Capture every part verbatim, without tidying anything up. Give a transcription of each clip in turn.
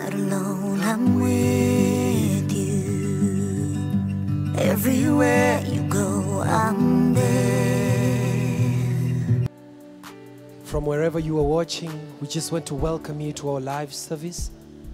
not alone, I'm with you. Everywhere you go, I'm there. From wherever you are watching, we just want to welcome you to our live service.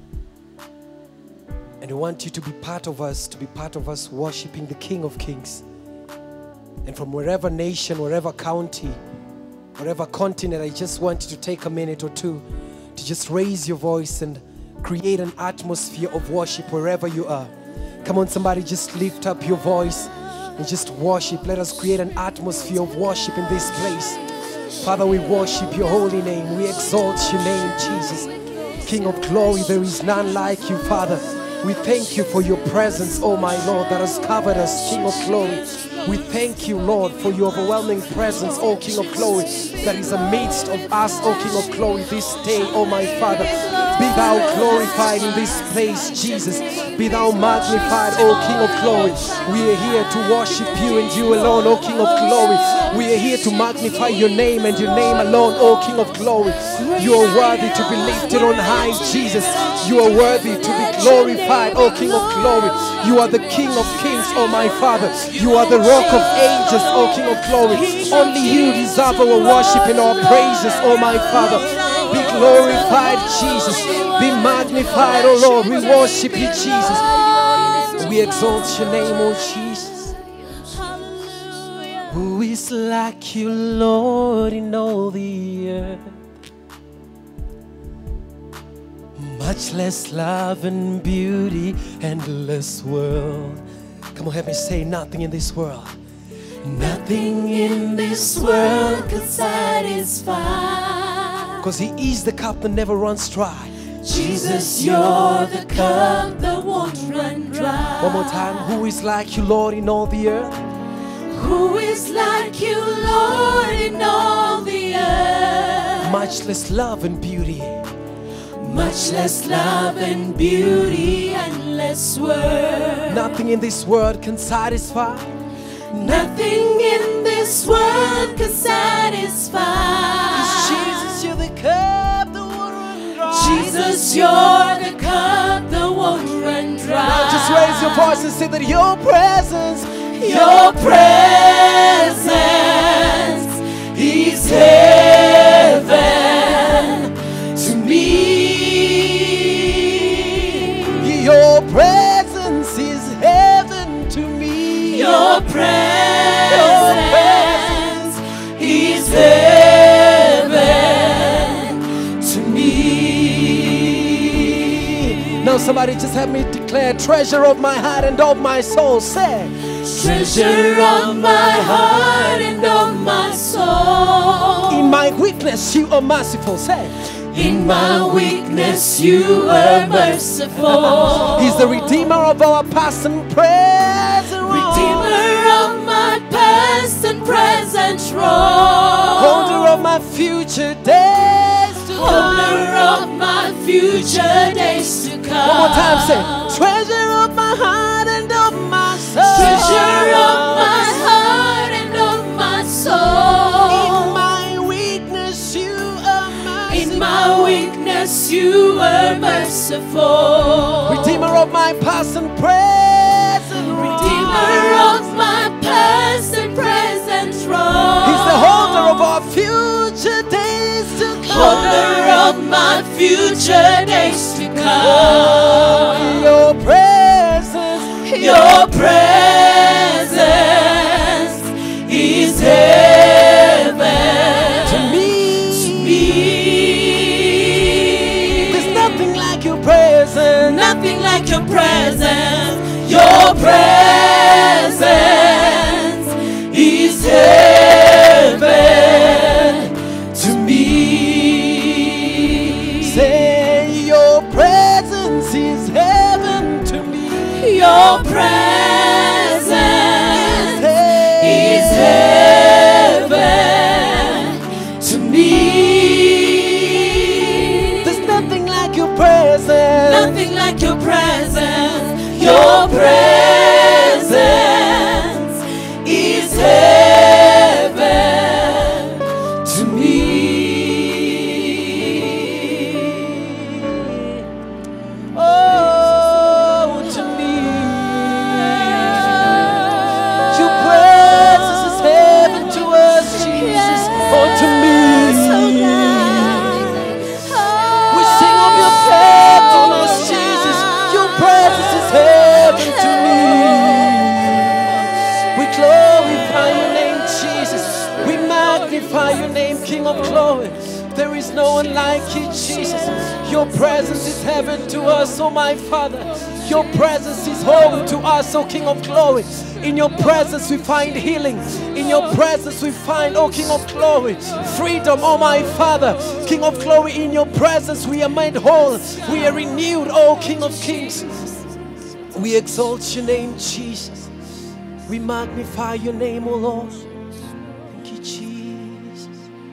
And we want you to be part of us, to be part of us worshiping the King of Kings. And from wherever nation, wherever county, wherever continent, I just want you to take a minute or two to just raise your voice and create an atmosphere of worship wherever you are. Come on, somebody, just lift up your voice and just worship. Let us create an atmosphere of worship in this place. Father, we worship your holy name. We exalt your name, Jesus. King of glory, there is none like you, Father. We thank you for your presence, oh my Lord, that has covered us, King of glory. We thank you, Lord, for your overwhelming presence, oh King of glory, that is amidst of us, oh King of glory, this day, oh my Father. Be thou glorified in this place, Jesus. Be thou magnified, oh King of glory. We are here to worship you and you alone, oh King of glory. We are here to magnify your name and your name alone, oh King of glory. You are worthy to be lifted on high, Jesus. You are worthy to be glorified, oh King of glory. You are the King of kings, oh my Father. You are the Rock of ages, oh King of glory. Only you deserve our worship and our praises, oh my Father. Be glorified, Jesus. Be magnified, oh Lord. We worship you, Jesus. We exalt your name, oh Jesus. Who is like you, Lord, in all the earth? Much less love and beauty, endless world. Come on, help me say nothing in this world. Nothing in this world could satisfy. Because he is the cup that never runs dry. Jesus, you're the cup that won't run dry. One more time. Who is like you, Lord, in all the earth? Who is like you, Lord, in all the earth? Much less love and beauty. Much less love and beauty, endless world. Nothing in this world can satisfy. Nothing in this world can satisfy. Jesus, you're the cup that won't run dry. Jesus, you're the cup that won't run dry. Now just raise your voice and say that your presence, your presence is heaven to me. Your presence is heaven to me. Your presence is heaven to me. Now somebody just help me declare, treasure of my heart and of my soul. Say, treasure of my heart and of my soul. In my weakness you are merciful. Say, in my weakness you are merciful. He's the redeemer of our past and present wrong. Redeemer of my past and present wrong. Holder of my future days to come. Holder of my future days to come. One more time, say, treasure of my heart and of my soul. Treasure of my heart and of my soul. In my weakness you are merciful. In my weakness you are merciful. Redeemer of my past and present wrong. Redeemer of my past and present wrong. He's the holder of our future days to come. Holder of my future days to come. Your presence, your presence is heaven to me. To me. There's nothing like your presence. Nothing like your presence. Your presence is heaven to me. Say, your presence is heaven to me. Your presence is heaven to me. There's nothing like your presence. Nothing like your presence. Your presence is heaven to me. Your presence is heaven to us, oh my Father. Your presence is home to us, oh King of glory. In your presence we find healing. In your presence we find, oh King of glory, freedom, oh my Father. King of glory, in your presence we are made whole. We are renewed, oh King of kings. We exalt your name, Jesus. We magnify your name, oh Lord. Thank you, Jesus.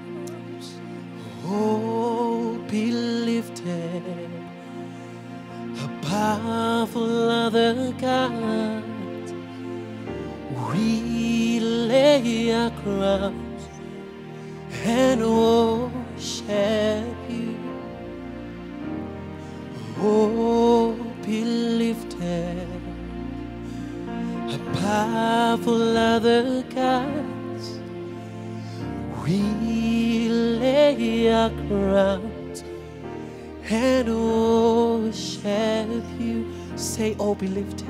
Oh, be lifted above all other gods. We lay our crowns and worship you. Oh, be lifted above all other gods. We lay our crowns and worship you. Say, oh, be lifted.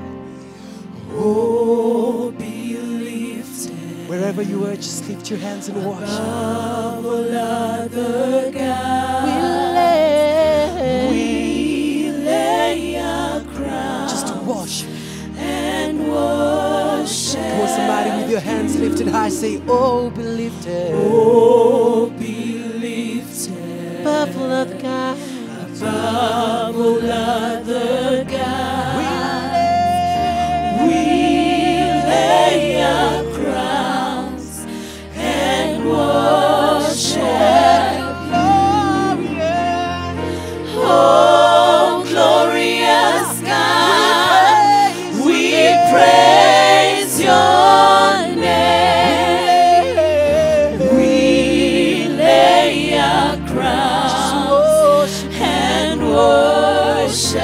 Oh, be lifted. Wherever you are, just lift your hands and worship. Above all other gods, We lay, we lay our crowns just to worship. and worship. Come on, somebody with your hands lifted high, say, oh, be lifted. Oh, be lifted Above all other gods. above all other gods. We Lay our crowns and worship. Oh, glorious God, we praise your name. We lay our crowns and worship.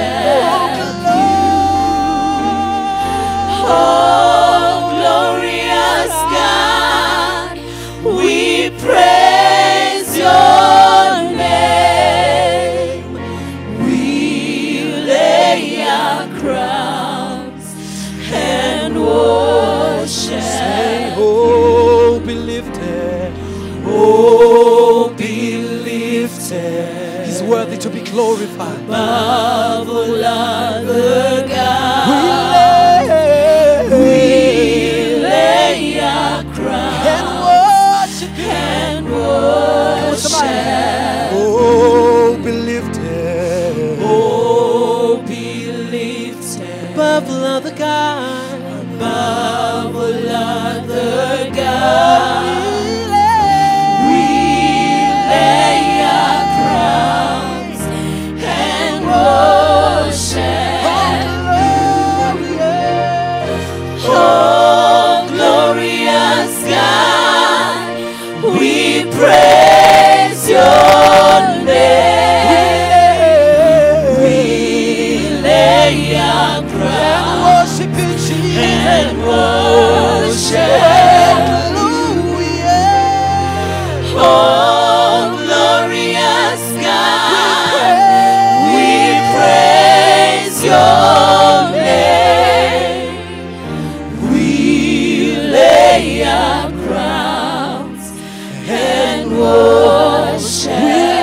Oh, glorious God, we praise your name. We lay our crowns and worship. say, oh, be lifted. Oh, be lifted He's worthy to be glorified. above all other gods. We Lay our crowns and worship you. and Somebody. worship. Oh, be lifted. Oh, be lifted Above all other gods. above all other gods. We lay our crowns and worship. Oh, glorious God, we praise your name. We lay our crowns Worship you, Jesus. and worship. Hallelujah. Oh, glorious God, we praise your name. We lay our crowns and worship.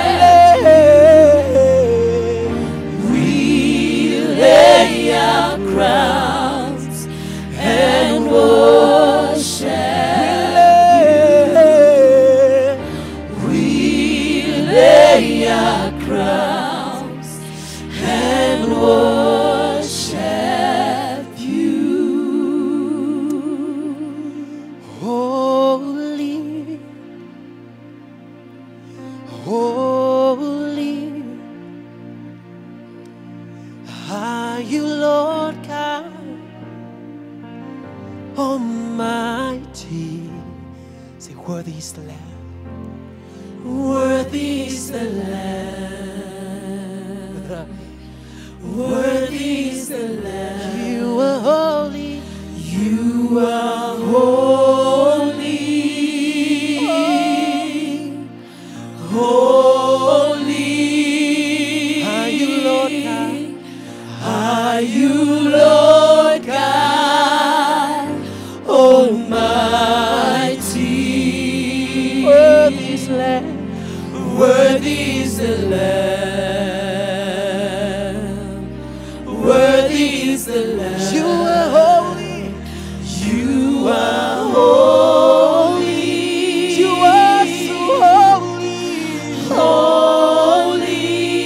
We lay our crowns and worship. We lay our crowns and worship you. Holy, holy are you, Lord God Almighty. Say, worthy is the Lamb. Worthy is the Lamb. Worthy is the Lamb. You are holy. You are holy. Holy. Are you, Lord God? Are you, Lord God Almighty? Worthy is the Lamb. Worthy is the Lamb. the Lamb. You are holy. You are holy. You are so holy. Holy.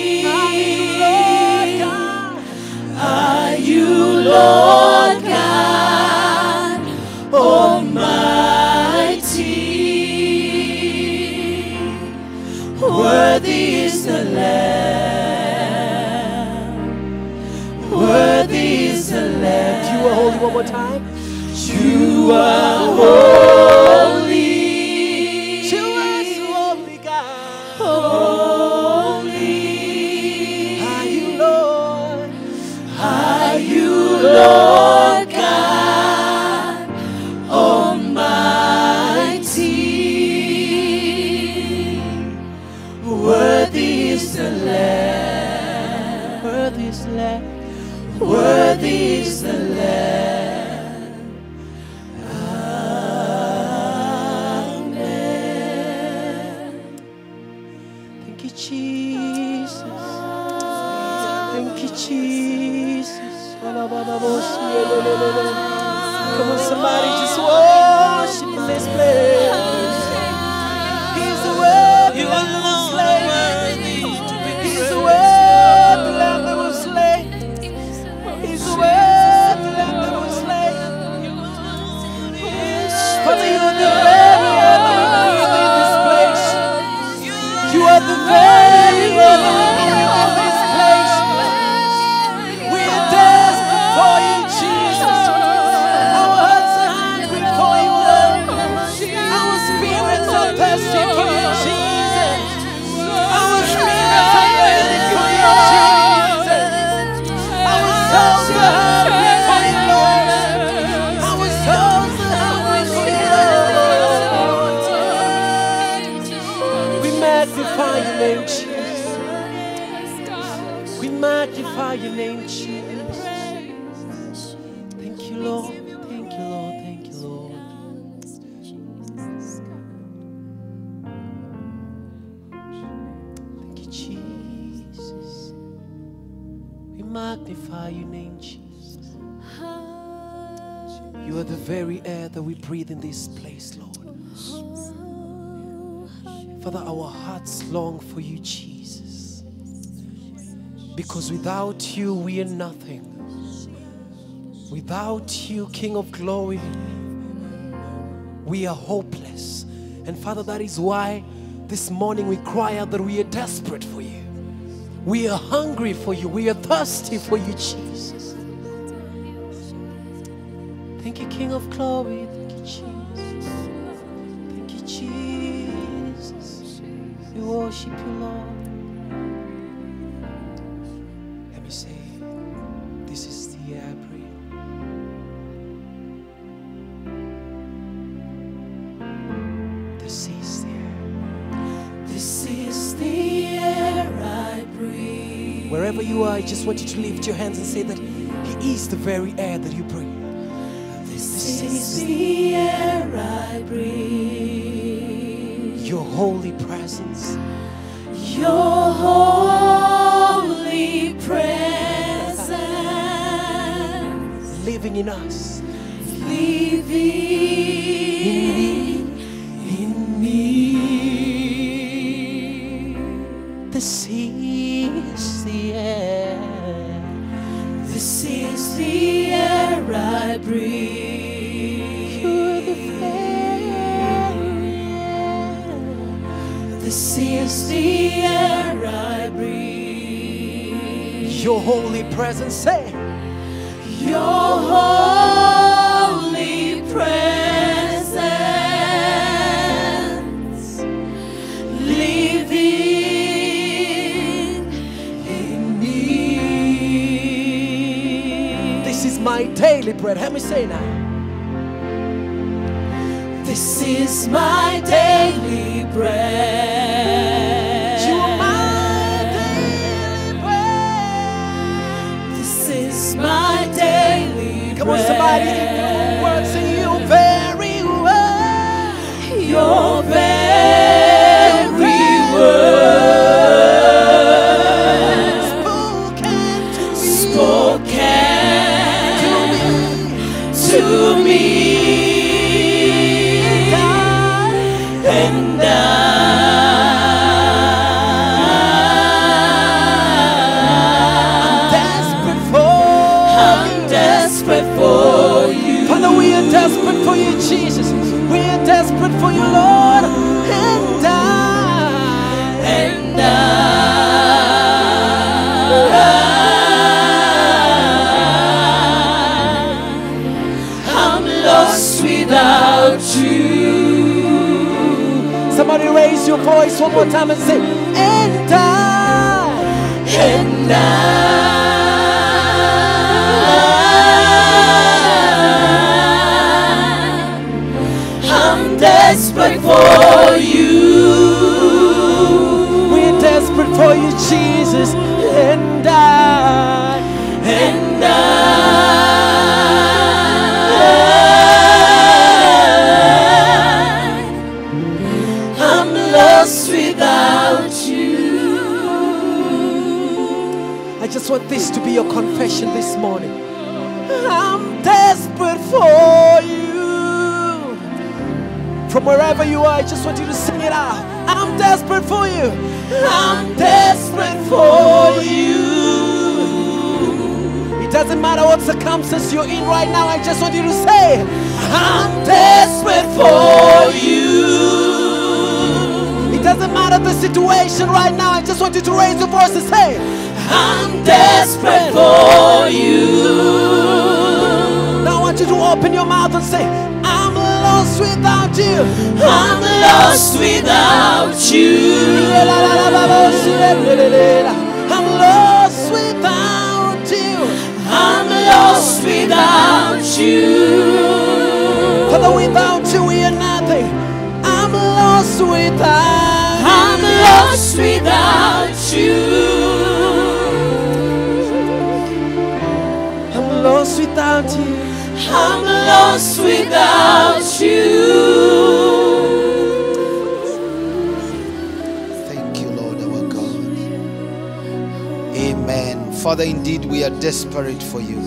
Are you Lord God? Are you Lord God Almighty? Worthy is the Lamb. Worthy is the Lamb. You are holy one more time. You are holy. You are so holy, God. Holy. Are you Lord? Are you Lord God Almighty? Worthy is the Lamb. Worthy is the Lamb. Worthy is the Lamb. Thank you, Jesus. Thank you, Jesus. Come on, somebody, just worship in this place. He's the worthy Lamb that was slain. He's the worthy Lamb that was slain. He's the worthy Lamb that was slain. Father, you are the very air that we breathe in this place. You are the very air that we breathe in this place. We are desperate for you, Jesus. Our hearts are hungry for you, Lord. Our spirits are thirsty for you, Jesus. Our spirits are yearning for you, Jesus. Our souls are hungry for you, Lord. Our souls are hungry for you, Lord. We magnify your name, Jesus. We magnify your name, Jesus. Thank you, Lord. Thank you, Lord. Thank you, Lord. Thank you, Jesus. We magnify your name, Jesus. You are the very air that we breathe in this place, Lord. Father, our hearts long for you, Jesus. Because without you, we are nothing. Without you, King of glory, we are hopeless. And Father, that is why this morning we cry out that we are desperate for you. We are hungry for you. We are thirsty for you, Jesus. Thank you, King of glory. Thank you, Jesus. Thank you, Jesus. We worship you, Lord. Let me say, this is the air I breathe. This is the air. This is the air I breathe. Wherever you are, I just want you to lift your hands and say that He is the very air that you breathe. This is the air I breathe. Your holy presence, Your holy presence living in us. living in me. This is the air. This is the air I breathe. You're the very air. This is the air I breathe. Your holy presence, say. Your holy presence living in me. This is my daily bread. Help me say now. This is my daily bread. You are my daily bread. This is my daily Come bread. on, somebody, in your words, sing you very well. Your very word Spoken to me. spoken to me, and I, I'm desperate for I'm desperate for you. Father, we are desperate for you, Jesus. We are desperate for you, Lord. And I, And I, I'm lost without you. somebody raise your voice one more time and say, and I, And I, I'm desperate for you. we're desperate for you, Jesus. And I, And I, I'm lost without you. I just want this to be your confession this morning. I'm desperate for you. From wherever you are, I just want you to sing it out. I'm desperate for you. I'm desperate for you. It doesn't matter what circumstance you're in right now. I just want you to say, I'm desperate for you. It doesn't matter the situation right now. I just want you to raise your voice and say, I'm desperate for you. now I want you to open your mouth and say, I'm lost without you. I'm lost without you. I'm lost without you. I'm lost without you. Father, without you we are nothing. I'm lost without I'm lost without you. I'm lost without you. I'm lost without you. Thank you, Lord our God. Amen. Father, indeed we are desperate for you.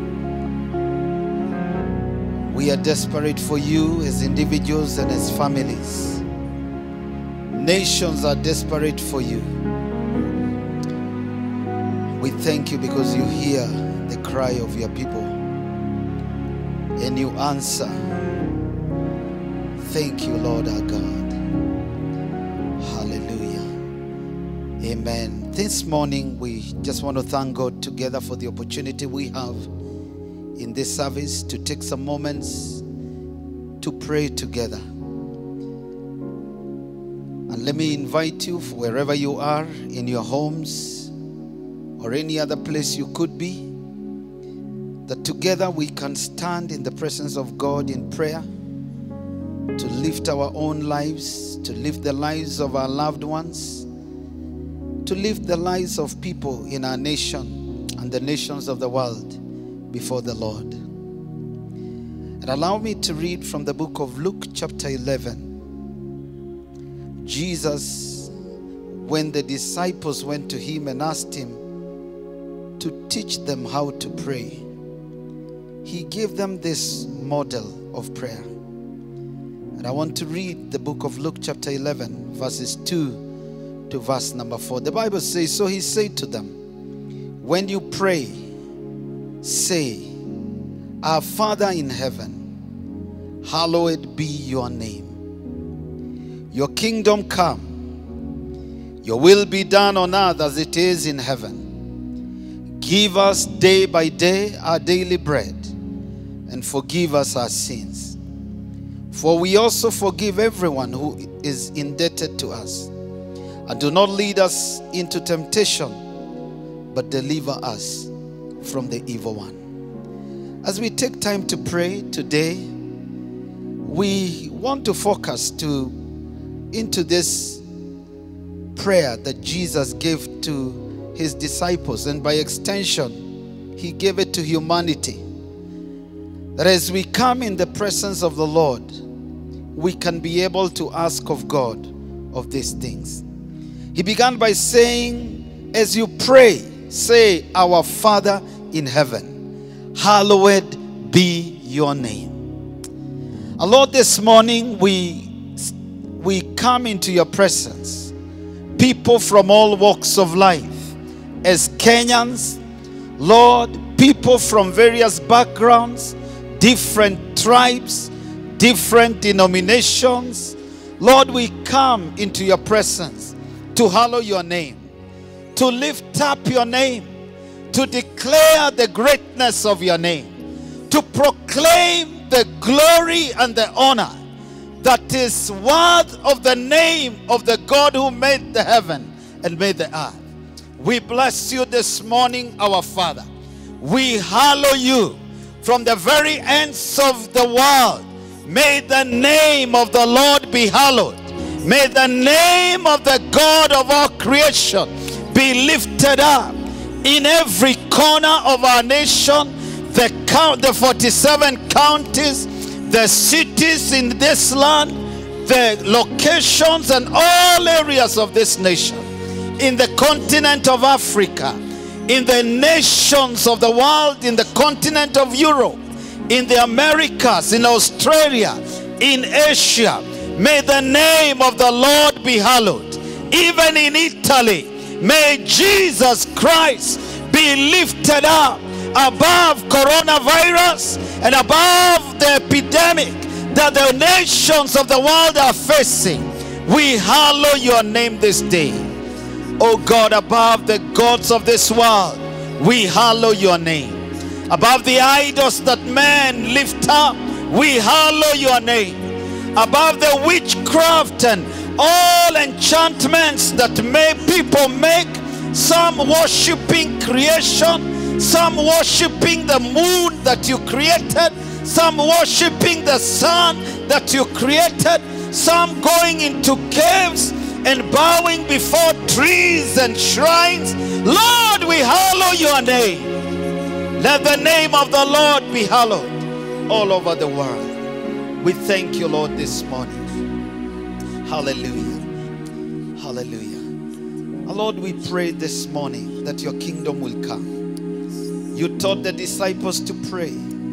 We are desperate for you as individuals and as families. Nations are desperate for you. We thank you because you hear the cry of your people and you answer. Thank you, Lord our God. Hallelujah. Amen. This morning we just want to thank God together for the opportunity we have in this service to take some moments to pray together. And let me invite you, wherever you are, in your homes or any other place you could be, that together we can stand in the presence of God in prayer to lift our own lives, to lift the lives of our loved ones, to lift the lives of people in our nation and the nations of the world before the Lord. And allow me to read from the book of Luke chapter eleven. Jesus, when the disciples went to him and asked him to teach them how to pray, he gave them this model of prayer. And I want to read the book of Luke chapter eleven, verses two to verse number four. The Bible says, so he said to them, when you pray, say, our Father in heaven, hallowed be your name. Your kingdom come. Your will be done on earth as it is in heaven. Give us day by day our daily bread, and forgive us our sins. For we also forgive everyone who is indebted to us. And do not lead us into temptation, but deliver us from the evil one. As we take time to pray today, we want to focus to into this prayer that Jesus gave to his disciples, and by extension he gave it to humanity, that as we come in the presence of the Lord, we can be able to ask of God of these things. He began by saying, as you pray, say, our Father in heaven, hallowed be your name. And Lord, this morning we, we come into your presence. People from all walks of life. As Kenyans, Lord, people from various backgrounds, different tribes, different denominations. Lord, we come into your presence to hallow your name, to lift up your name, to declare the greatness of your name, to proclaim the glory and the honor that is worth of the name of the God who made the heaven and made the earth. We bless you this morning, our Father. We hallow you from the very ends of the world. May the name of the Lord be hallowed. May the name of the God of our creation be lifted up in every corner of our nation, the count, the forty-seven counties, the cities in this land, the locations and all areas of this nation, in the continent of Africa, in the nations of the world, in the continent of Europe, in the Americas, in Australia, in Asia. May the name of the Lord be hallowed. Even in Italy, may Jesus Christ be lifted up above coronavirus and above the epidemic that the nations of the world are facing. We hallow your name this day. Oh God, above the gods of this world, we hallow your name. Above the idols that men lift up, we hallow your name. Above the witchcraft and all enchantments that may people make, some worshiping creation, some worshiping the moon that you created, some worshiping the sun that you created, some going into caves and bowing before trees and shrines. Lord, we hallow your name. Let the name of the Lord be hallowed all over the world. We thank you, Lord, this morning. Hallelujah. Hallelujah. And Lord, we pray this morning that your kingdom will come. You taught the disciples to pray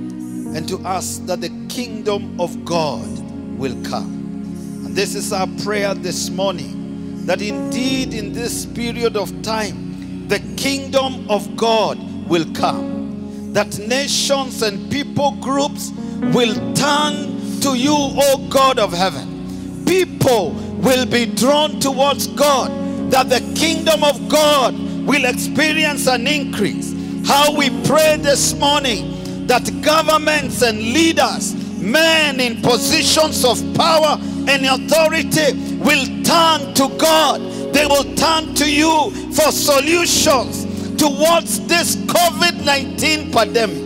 and to ask that the kingdom of God will come. And this is our prayer this morning, that indeed in this period of time, the kingdom of God will come. That nations and people groups will turn to you, O God of heaven. People will be drawn towards God, that the kingdom of God will experience an increase. How we pray this morning that governments and leaders, men in positions of power and authority, will turn to God. They will turn to you for solutions towards this COVID nineteen pandemic.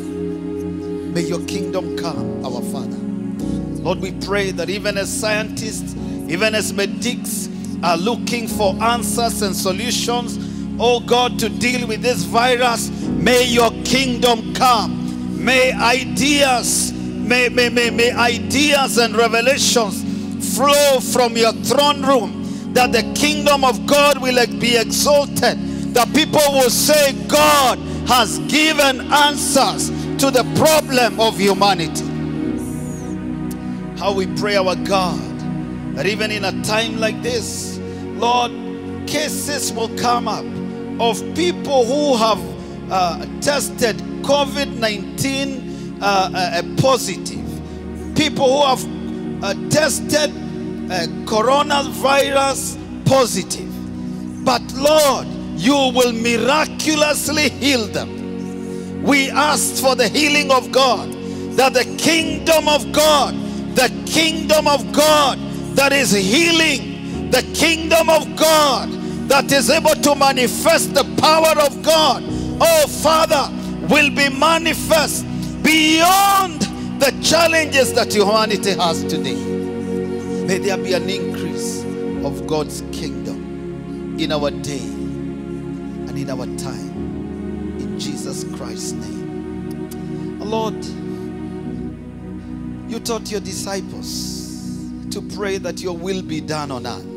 May your kingdom come, our Father. Lord, we pray that even as scientists, even as medics are looking for answers and solutions, oh God, to deal with this virus, may your kingdom come. May ideas, may, may, may, may ideas and revelations flow from your throne room, that the kingdom of God will be exalted. That people will say God has given answers to the problem of humanity. How we pray, our God, that even in a time like this, Lord, cases will come up of people who have uh, tested COVID nineteen uh, uh, positive. People who have uh, tested uh, coronavirus positive. But Lord, you will miraculously heal them. We ask for the healing of God, that the kingdom of God, the kingdom of God that is healing, the kingdom of God that is able to manifest the power of God, oh Father, will be manifest beyond the challenges that humanity has today. May there be an increase of God's kingdom in our day and in our time, in Jesus Christ's name. Lord, you taught your disciples to pray that your will be done on earth,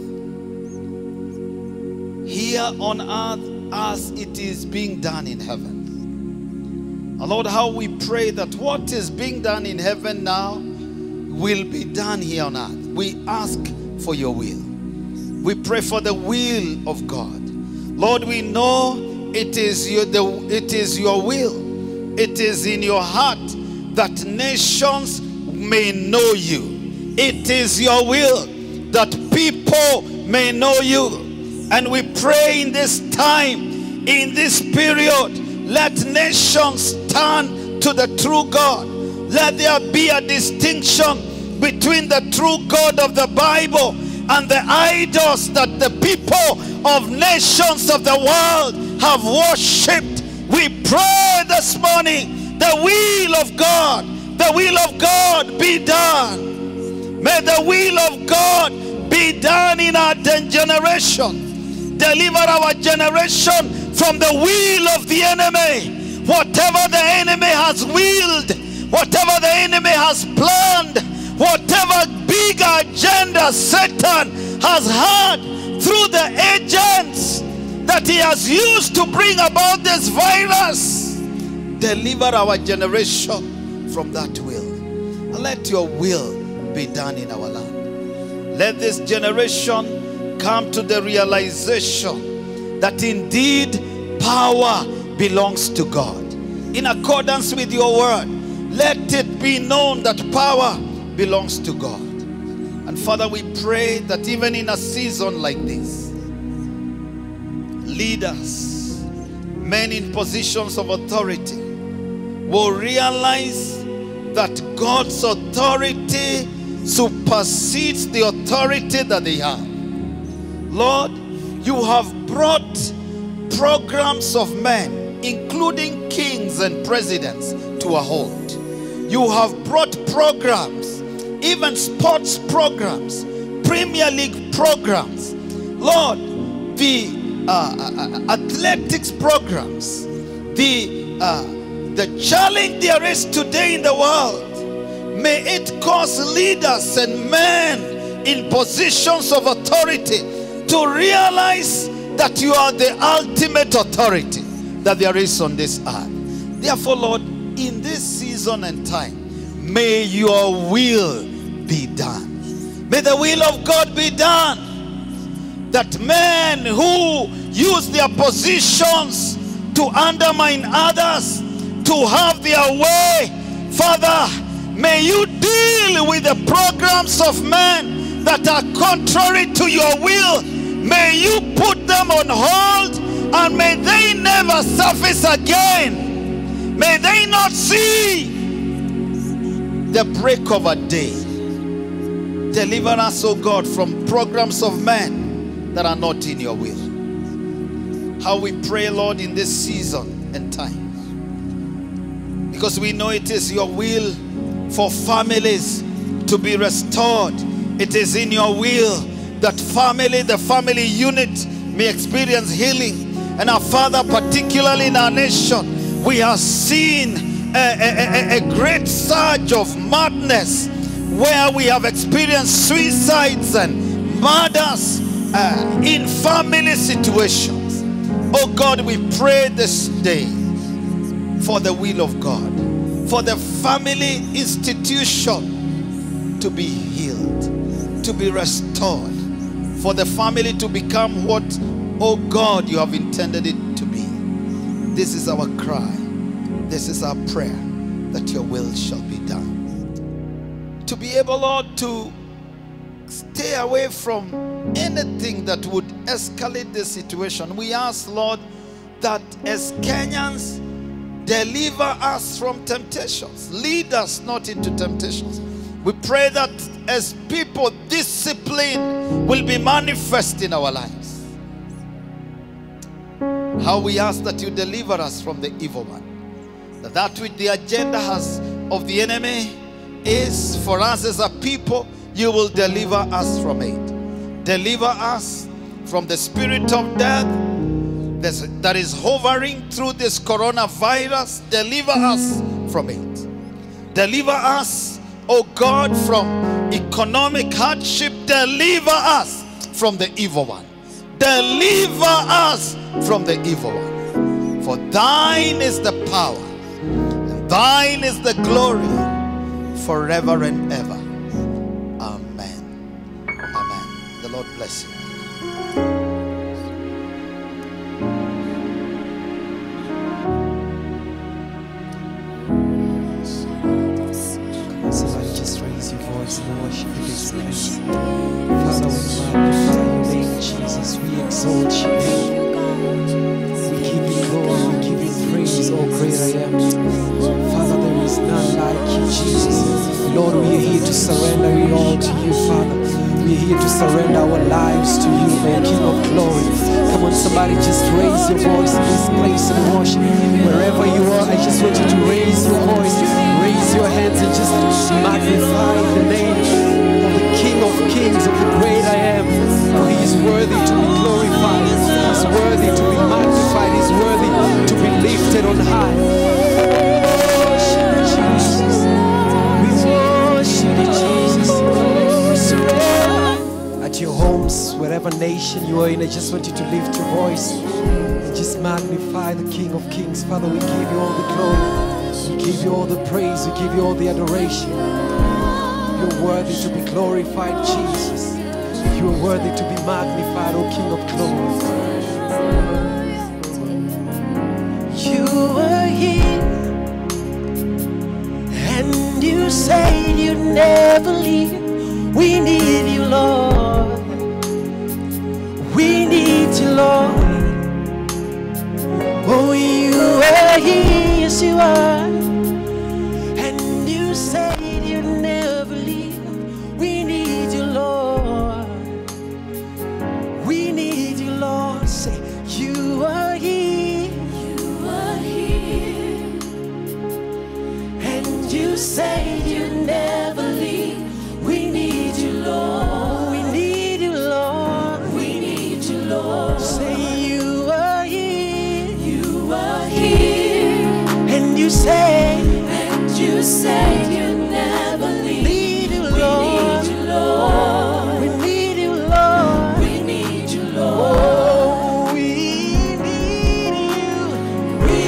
here on earth as it is being done in heaven. Lord, how we pray that what is being done in heaven now will be done here on earth. We ask for your will. We pray for the will of God. Lord, we know it is your, the, it is your will. It is in your heart that nations may know you. It is your will that people may know you. And we pray in this time, in this period, let nations turn to the true God. Let there be a distinction between the true God of the Bible and the idols that the people of nations of the world have worshipped. We pray this morning, the will of God, the will of God be done. May the will of God be done in our generation. Deliver our generation from the will of the enemy. Whatever the enemy has willed, whatever the enemy has planned, whatever big agenda Satan has had through the agents that he has used to bring about this virus, deliver our generation from that will. And let your will be done in our land. Let this generation come to the realization that indeed power belongs to God. In accordance with your word, let it be known that power belongs to God. And Father, we pray that even in a season like this, leaders, men in positions of authority, will realize that God's authority supersedes the authority that they have. Lord, you have brought programs of men, including kings and presidents, to a halt. You have brought programs, even sports programs, Premier League programs, Lord, the uh, uh, athletics programs, the uh, the challenge there is today in the world. May it cause leaders and men in positions of authority to realize that you are the ultimate authority that there is on this earth. Therefore, Lord, in this season and time, may your will be done. May the will of God be done. That men who use their positions to undermine others, to have their way, Father, may you deal with the programs of men that are contrary to your will. May you put them on hold, and may they never surface again. May they not see the break of a day. Deliver us, O God, from programs of men that are not in your will. How we pray, Lord, in this season and time, because we know it is your will for families to be restored. It is in your will that family, the family unit, may experience healing. And our Father, particularly in our nation, we have seen a, a, a, a great surge of madness, where we have experienced suicides and murders uh, in family situations. Oh God, we pray this day for the will of God, for the family institution to be healed, to be restored, for the family to become what, oh God, you have intended it to be. This is our cry. This is our prayer, that your will shall be done. To be able, Lord, to stay away from anything that would escalate the situation. We ask, Lord, that as Kenyans, deliver us from temptations. Lead us not into temptations. We pray that as people, discipline will be manifest in our lives. How we ask that you deliver us from the evil one. That that which the agenda has of the enemy is for us as a people, you will deliver us from it. Deliver us from the spirit of death that is hovering through this coronavirus. Deliver us from it. Deliver us, oh God, from economic hardship. Deliver us from the evil one. Deliver us from the evil one. For thine is the power, Thine is the glory forever and ever. Amen. Amen. The Lord bless you. Somebody just raise your voice and worship in this place. Father, we magnify your name, Jesus. We exalt your name. We give you glory, we give you praise, oh great I am. Father, there is none like you, Jesus. Lord, we are here to surrender it all to you, Father. We are here to surrender our lives to you, oh King of glory. Come on, somebody just raise your voice in this place and worship. Wherever you are, I just want you to raise your voice, raise your hands and just magnify the name of the King of kings, of the great I am. For he is worthy to be glorified, he is worthy to be magnified, he is worthy to be lifted on high. We worship you, Jesus. We surrender. At your homes, wherever nation you are in, I just want you to lift your voice and just magnify the King of kings. Father, we give you all the glory, we give you all the praise, we give you all the adoration. You're worthy to be glorified, Jesus. You are worthy to be magnified, O King of glory. You are here, and you say you never leave. We need you, Lord. We need you, Lord. Oh, you are here, yes you are. And you say you never leave. We need you, Lord. We need you, Lord. Say, you are here. You are here, And you say you never leave. We need you, Lord. We need you, Lord. we need you, Lord. Say you are here. You are here, And you say, and you say you never leave. need you, We Lord. need you, Lord. We need you, Lord. We need you, Lord. Oh, we need you. We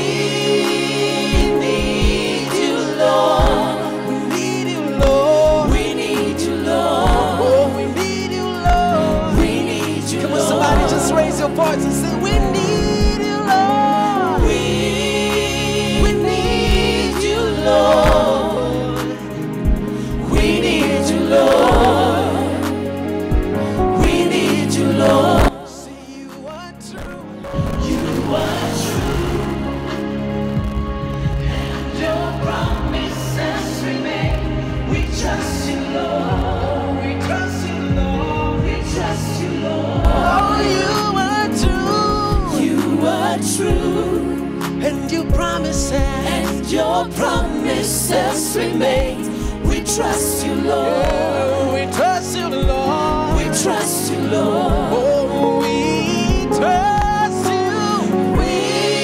need you, Lord. We need you, Lord. We need you, Lord. Oh, we need you, Lord. We need you, Come on, Lord. somebody just raise your voice and say, we need you, Lord. We we need you, Lord. We need you, Lord. We need you, Lord. Say you are true. You are true, and your promises remain. We trust you, Lord. We trust you, Lord. We trust you, Lord. Oh, you are true. You are true, And you promise and your promises remain. We trust you, Lord. we trust you, Lord. We trust you, Lord. Oh, we trust you. We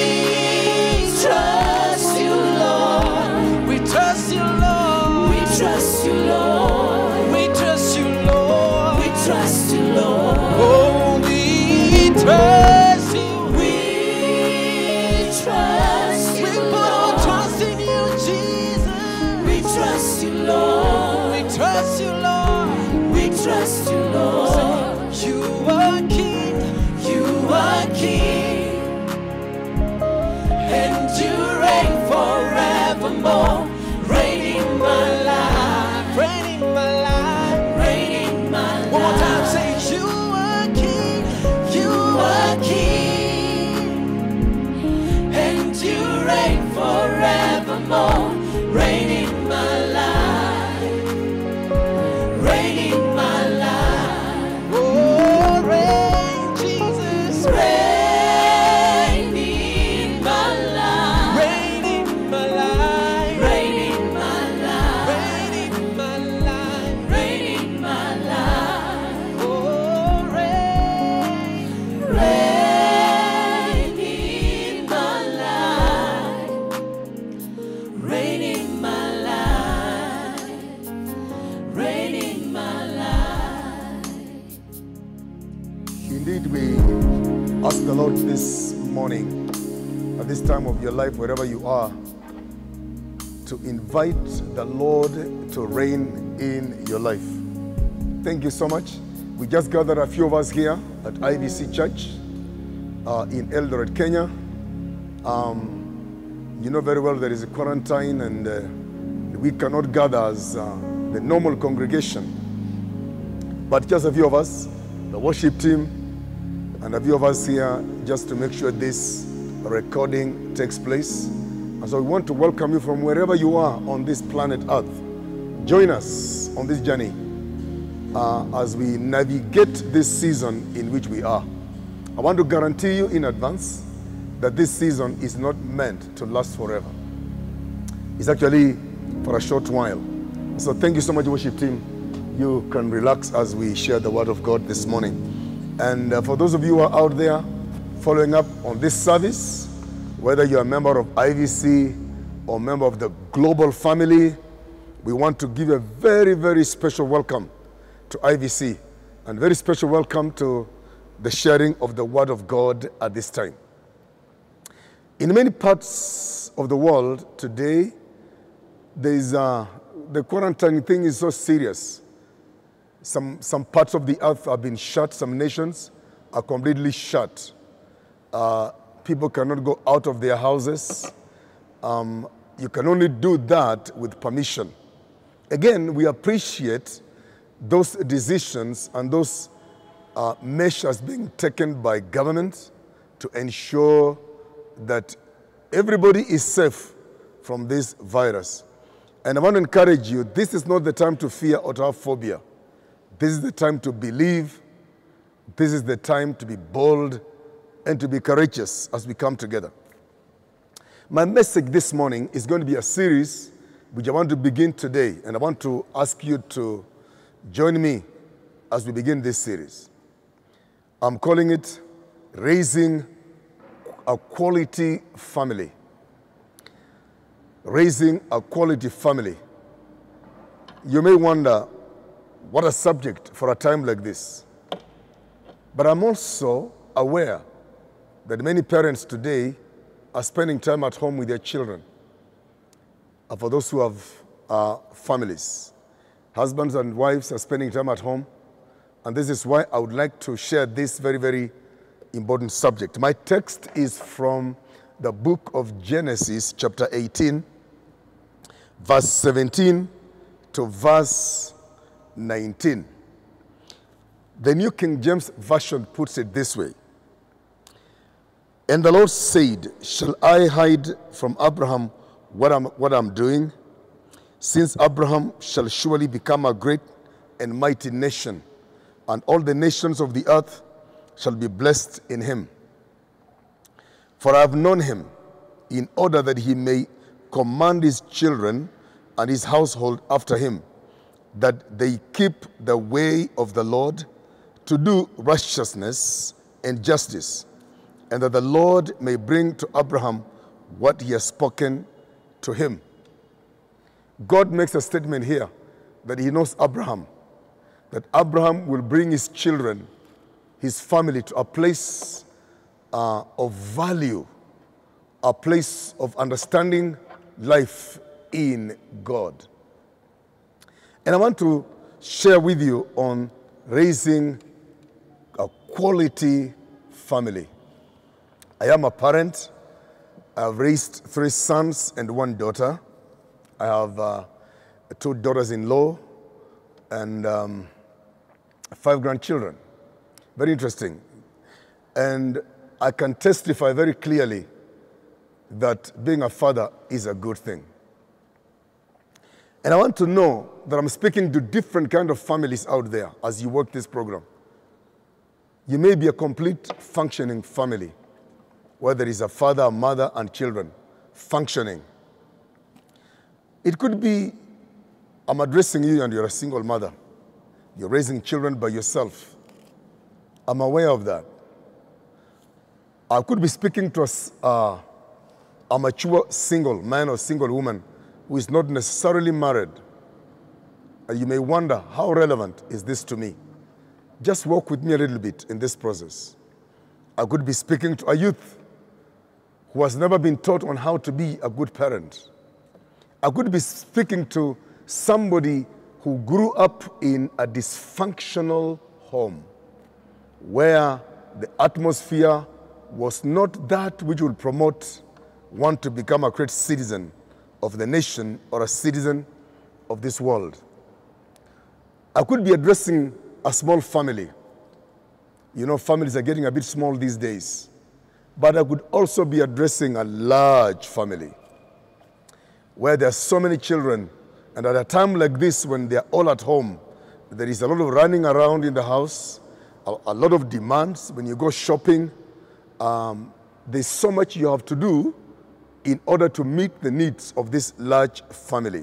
trust you, Lord. We trust you, Lord. We trust you, Lord. We trust you, Lord. We trust you, Lord. Oh, we trust you. We trust We you, put our Lord. trust in you, Jesus. We trust you, Lord. We trust you, Lord. We trust you, Lord. You are King. You are King, and you reign forevermore. Reign in my life, Reign in my life. reign in my life. One more time, say you are King. You are King, and you reign forevermore. Reign in my life, reign in my life. Oh, reign, Jesus. Reign in my life, Reign in my life. reign in my life, Reign in my life. reign in my life. Oh, reign. Reign in my life, reign in my life, reign in my life. Indeed, we ask the Lord this morning, at this time of your life, wherever you are, to invite the Lord to reign in your life. Thank you so much. We just gathered a few of us here at I V C Church uh, in Eldoret, Kenya. Um, you know very well there is a quarantine and uh, we cannot gather as uh, the normal congregation. But just a few of us, the worship team, and a few of us here just to make sure this recording takes place. And so we want to welcome you from wherever you are on this planet Earth. Join us on this journey uh, as we navigate this season in which we are. I want to guarantee you in advance that this season is not meant to last forever. It's actually for a short while. So thank you so much, worship team. You can relax as we share the word of God this morning. And uh, for those of you who are out there following up on this service, whether you're a member of I V C or member of the global family, we want to give a very, very special welcome to I V C and very special welcome to the sharing of the word of God at this time. In many parts of the world today, there is a, the quarantine thing is so serious. Some, some parts of the earth have been shut. Some nations are completely shut. Uh, people cannot go out of their houses. Um, you can only do that with permission. Again, we appreciate those decisions and those uh, measures being taken by government to ensure that everybody is safe from this virus. And I want to encourage you, this is not the time to fear or to have phobia. This is the time to believe. This is the time to be bold and to be courageous as we come together. My message this morning is going to be a series which I want to begin today, and I want to ask you to join me as we begin this series. I'm calling it Raising a Quality Family. Raising a Quality Family. You may wonder, what a subject for a time like this. But I'm also aware that many parents today are spending time at home with their children. And for those who have uh, families, husbands and wives are spending time at home. And this is why I would like to share this very, very important subject. My text is from the book of Genesis, chapter eighteen, verse seventeen to verse nineteen. The New King James Version puts it this way. And the Lord said, shall I hide from Abraham what I'm, what I'm doing? Since Abraham shall surely become a great and mighty nation, and all the nations of the earth shall be blessed in him. For I have known him, in order that he may command his children and his household after him, that they keep the way of the Lord, to do righteousness and justice, and that the Lord may bring to Abraham what he has spoken to him. God makes a statement here that he knows Abraham, that Abraham will bring his children, his family, to a place uh, of value, a place of understanding life in God. And I want to share with you on raising a quality family. I am a parent. I have raised three sons and one daughter. I have uh, two daughters-in-law and um, five grandchildren. Very interesting. And I can testify very clearly that being a father is a good thing. And I want to know that I'm speaking to different kind of families out there as you work this program. You may be a complete functioning family, where there is a father, a mother, and children functioning. It could be, I'm addressing you and you're a single mother. You're raising children by yourself. I'm aware of that. I could be speaking to a, uh, a mature single man or single woman who is not necessarily married. And you may wonder, how relevant is this to me? Just walk with me a little bit in this process. I could be speaking to a youth who has never been taught on how to be a good parent. I could be speaking to somebody who grew up in a dysfunctional home where the atmosphere was not that which would promote one to become a great citizen of the nation or a citizen of this world. I could be addressing a small family. You know, families are getting a bit small these days. But I could also be addressing a large family where there are so many children. And at a time like this, when they're all at home, there is a lot of running around in the house, a, a lot of demands. When you go shopping, um, there's so much you have to do in order to meet the needs of this large family.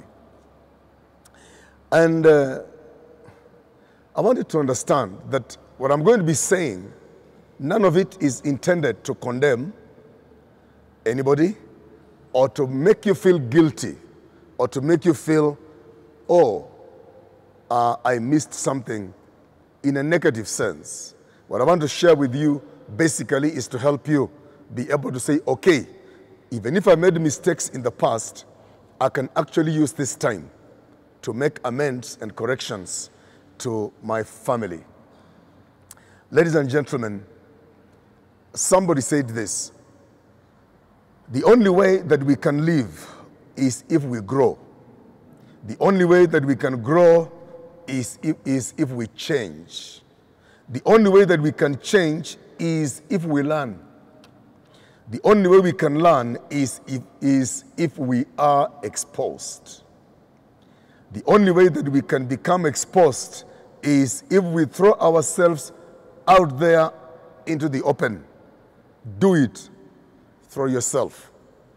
And uh, I want you to understand that what I'm going to be saying, none of it is intended to condemn anybody or to make you feel guilty or to make you feel, oh, uh, I missed something in a negative sense. What I want to share with you basically is to help you be able to say, okay, even if I made mistakes in the past, I can actually use this time to make amends and corrections to my family. Ladies and gentlemen, somebody said this: the only way that we can live is if we grow. The only way that we can grow is if, is if we change. The only way that we can change is if we learn. The only way we can learn is if, is if we are exposed. The only way that we can become exposed is if we throw ourselves out there into the open. Do it. Throw yourself.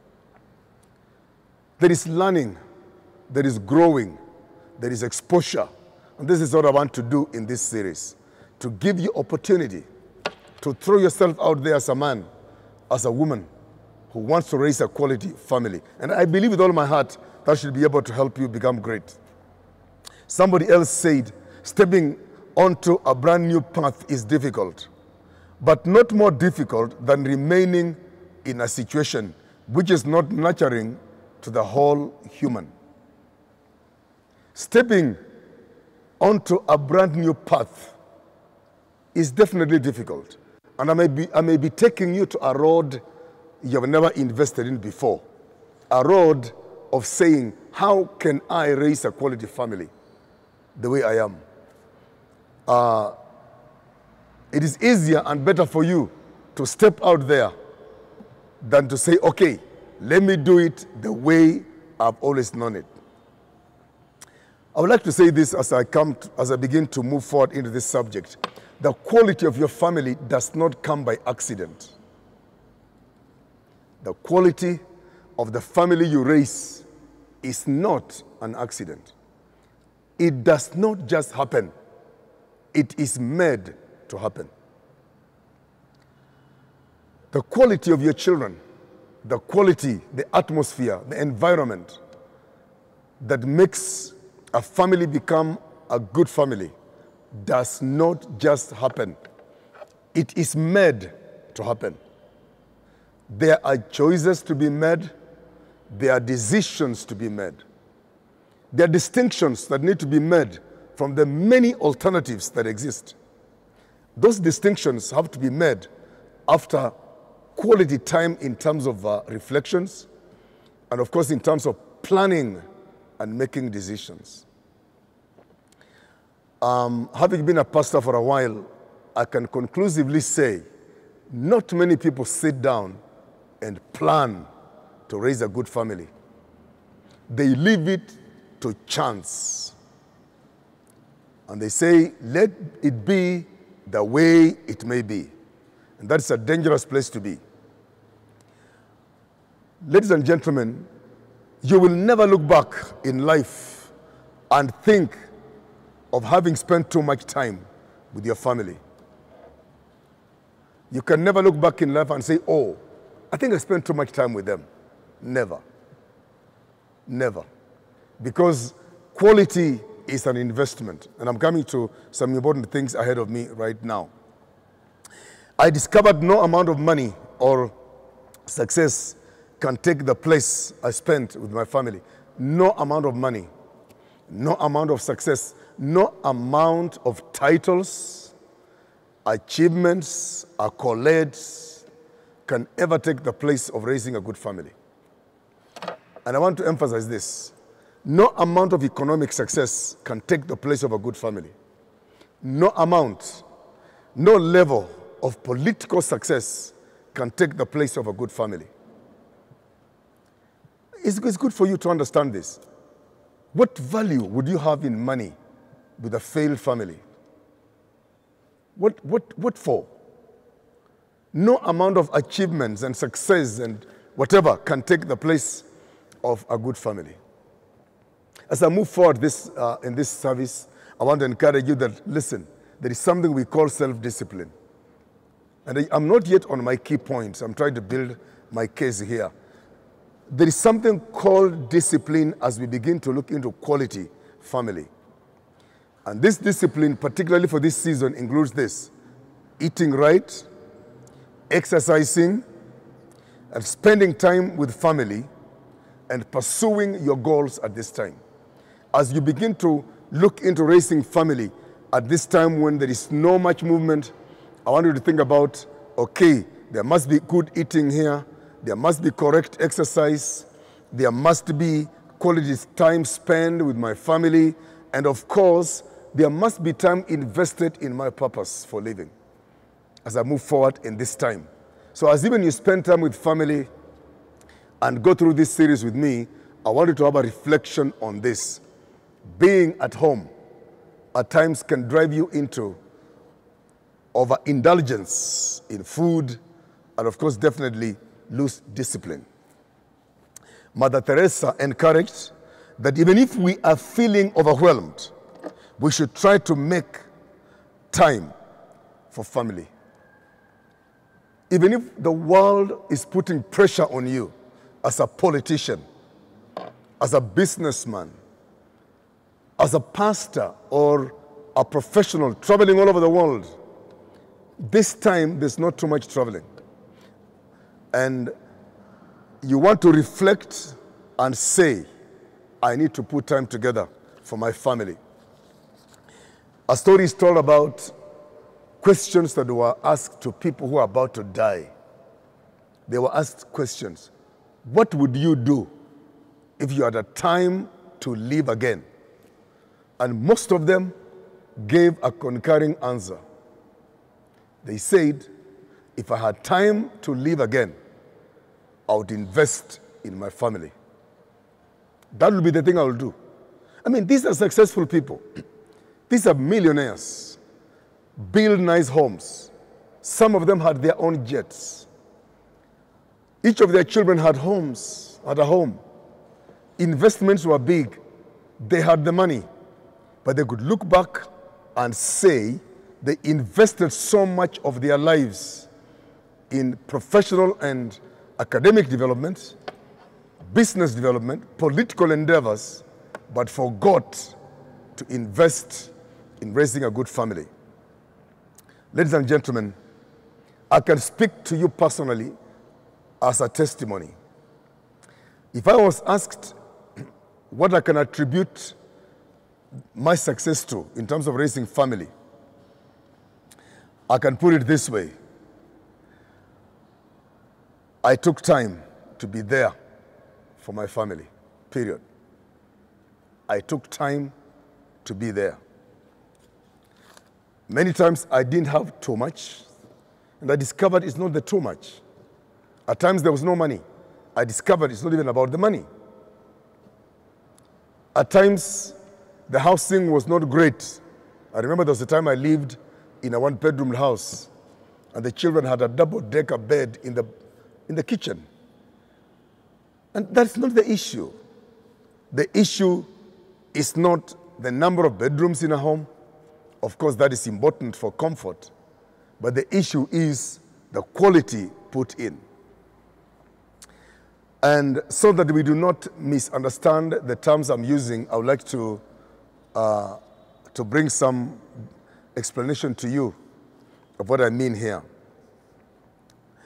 There is learning. There is growing. There is exposure. And this is what I want to do in this series. To give you opportunity to throw yourself out there as a man, as a woman who wants to raise a quality family. And I believe with all my heart that should be able to help you become great. Somebody else said, stepping onto a brand new path is difficult, but not more difficult than remaining in a situation which is not nurturing to the whole human. Stepping onto a brand new path is definitely difficult. And I may be, I may be taking you to a road you have never invested in before. A road of saying, how can I raise a quality family the way I am? Uh, it is easier and better for you to step out there than to say, okay, let me do it the way I've always known it. I would like to say this as I come, to, as I begin to move forward into this subject. The quality of your family does not come by accident. The quality of the family you raise is not an accident. It does not just happen. It is made to happen. The quality of your children, the quality, the atmosphere, the environment that makes a family become a good family does not just happen. It is made to happen. There are choices to be made. There are decisions to be made. There are distinctions that need to be made from the many alternatives that exist. Those distinctions have to be made after quality time in terms of uh, reflections and, of course, in terms of planning and making decisions. Um, having been a pastor for a while, I can conclusively say not many people sit down and plan to raise a good family. They leave it to chance. And they say, let it be the way it may be. And that's a dangerous place to be. Ladies and gentlemen, you will never look back in life and think of having spent too much time with your family. You can never look back in life and say, oh, I think I spent too much time with them. Never. Never. Because quality is an investment. And I'm coming to some important things ahead of me right now. I discovered no amount of money or success can take the place I spent with my family. no amount of money, no amount of success, no amount of titles, achievements, accolades can ever take the place of raising a good family. And I want to emphasize this. No amount of economic success can take the place of a good family. No amount, no level of political success can take the place of a good family. It's, it's good for you to understand this. What value would you have in money with a failed family? What, what, what for? No amount of achievements and success and whatever can take the place of a good family. As I move forward this, uh, in this service, I want to encourage you that, listen, there is something we call self-discipline. And I, I'm not yet on my key points. I'm trying to build my case here. There is something called discipline as we begin to look into quality family. And this discipline, particularly for this season, includes this: eating right, exercising, and spending time with family, and pursuing your goals at this time. As you begin to look into raising family at this time when there is no much movement, I want you to think about, okay, there must be good eating here, there must be correct exercise, there must be quality time spent with my family, and of course, there must be time invested in my purpose for living as I move forward in this time. So as even you spend time with family and go through this series with me, I want you to have a reflection on this. Being at home at times can drive you into overindulgence in food, and of course, definitely lose discipline. Mother Teresa encouraged that even if we are feeling overwhelmed, we should try to make time for family. Even if the world is putting pressure on you as a politician, as a businessman, as a pastor or a professional traveling all over the world, this time there's not too much traveling. And you want to reflect and say, I need to put time together for my family. A story is told about questions that were asked to people who are about to die. They were asked questions. What would you do if you had a time to live again? And most of them gave a concurring answer. They said, if I had time to live again, I would invest in my family. That would be the thing I will do. I mean, these are successful people. These are millionaires. Build nice homes. Some of them had their own jets. Each of their children had homes, had a home. Investments were big. They had the money. But they could look back and say they invested so much of their lives in professional and academic development, business development, political endeavors, but forgot to invest in raising a good family. Ladies and gentlemen, I can speak to you personally as a testimony. If I was asked what I can attribute my success to in terms of raising family, I can put it this way. I took time to be there for my family, period. I took time to be there. Many times I didn't have too much, and I discovered it's not the too much. At times there was no money. I discovered it's not even about the money. At times the housing was not great. I remember there was a time I lived in a one-bedroom house, and the children had a double-decker bed in the, in the kitchen. And that's not the issue. The issue is not the number of bedrooms in a home. Of course, that is important for comfort. But the issue is the quality put in. And so that we do not misunderstand the terms I'm using, I would like to, uh, to bring some explanation to you of what I mean here.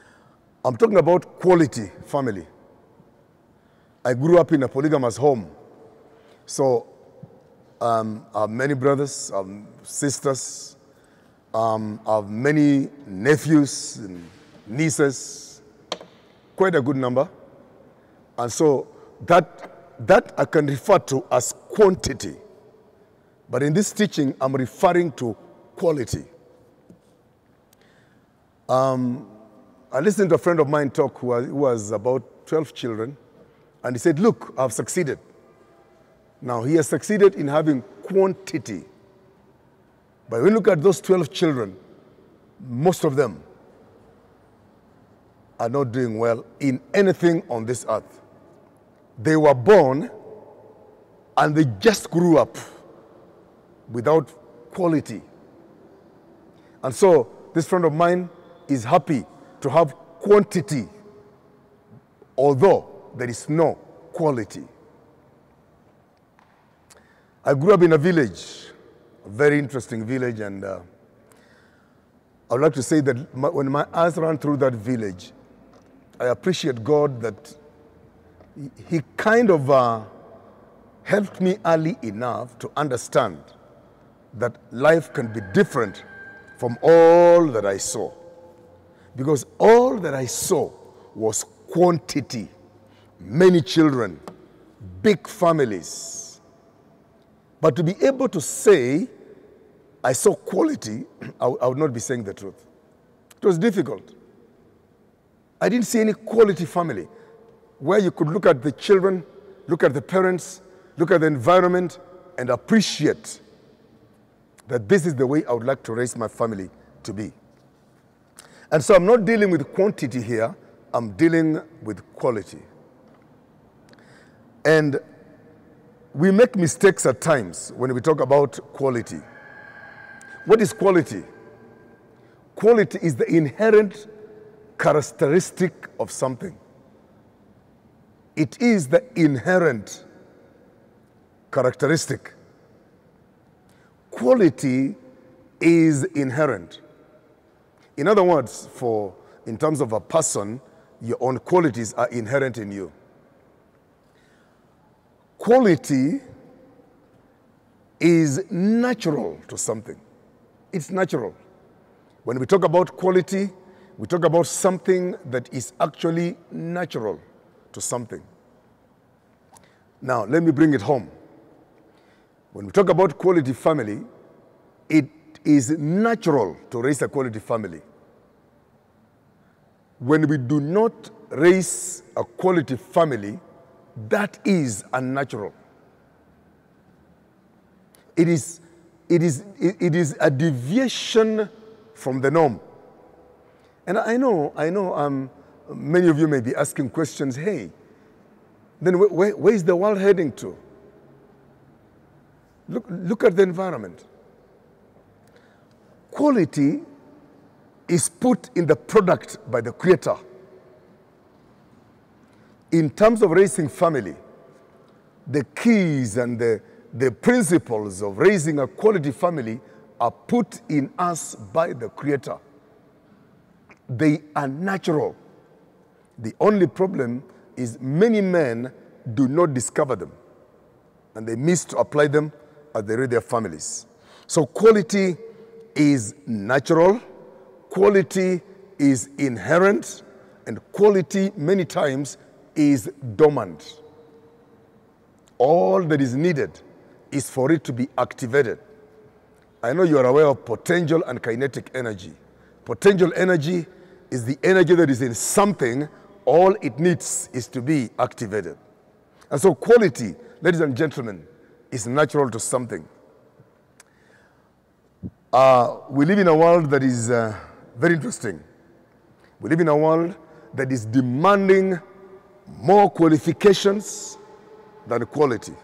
I'm talking about quality family. I grew up in a polygamous home So um, I have many brothers, I have sisters, um, I have many nephews and nieces, quite a good number. And so that, that I can refer to as quantity. But in this teaching, I'm referring to quality. Um, I listened to a friend of mine talk who was, who was about twelve children, and he said, look, I've succeeded. Now, he has succeeded in having quantity. But when you look at those twelve children, most of them are not doing well in anything on this earth. They were born and they just grew up without quality. And so this friend of mine is happy to have quantity, although there is no quality. I grew up in a village, a very interesting village, and uh, I would like to say that my, when my eyes ran through that village, I appreciate God that He, he kind of uh, helped me early enough to understand that life can be different from all that I saw. Because all that I saw was quantity, many children, big families. But to be able to say, I saw quality, I, I would not be saying the truth. It was difficult. I didn't see any quality family where you could look at the children, look at the parents, look at the environment, and appreciate that this is the way I would like to raise my family to be. And so I'm not dealing with quantity here, I'm dealing with quality. And we make mistakes at times when we talk about quality. What is quality? Quality is the inherent characteristic of something. It is the inherent characteristic. Quality is inherent. In other words, for in terms of a person, your own qualities are inherent in you. Quality is natural to something. It's natural. When we talk about quality, we talk about something that is actually natural to something. Now, let me bring it home. When we talk about quality family, it is natural to raise a quality family. When we do not raise a quality family, that is unnatural. It is, it is, it is a deviation from the norm. And I know, I know um, many of you may be asking questions, hey, then where, where is the world heading to? Look, look at the environment. Quality is put in the product by the Creator. In terms of raising family, the keys and the, the principles of raising a quality family are put in us by the Creator. They are natural. The only problem is many men do not discover them, and they miss to apply them as they raise their families. So quality is natural, quality is inherent, and quality many times is dormant. All that is needed is for it to be activated. I know you are aware of potential and kinetic energy. Potential energy is the energy that is in something. All it needs is to be activated. And so quality, ladies and gentlemen, is natural to something. Uh, we live in a world that is uh, very interesting. We live in a world that is demanding more qualifications than quality.